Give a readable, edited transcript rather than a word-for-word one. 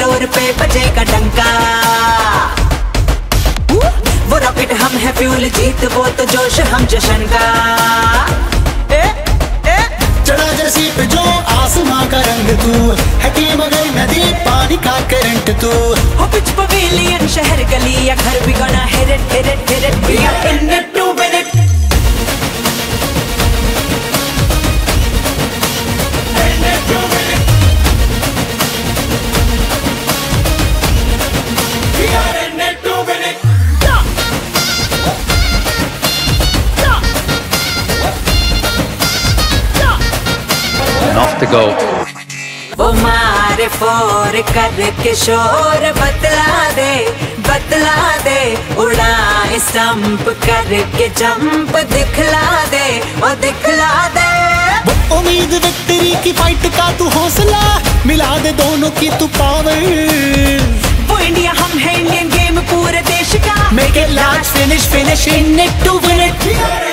Floor पे बजेगा डंका। वो रॉकेट हम है फ्यूल, जीत वो तो जोश हम जश्न का। चढ़ा जैसी पे जो आसमां का रंग तू है कि मगर नदी पानी का करंट तू हो पिच पवेलियन शहर गली या घर भी गना hit hit hit we are in it to win it. Off to go. वो मारे फोर करके शोर बतला दे उड़ा स्टंप करके जंप दिखला दे और दिखला दे। वो उम्मीद विक्ट्री की फाइट का तू हौसला मिला दे दोनों की तू पावर। वो इंडिया हम है इंडियन गेम पूरे देश का। Make it last finish in it to win it.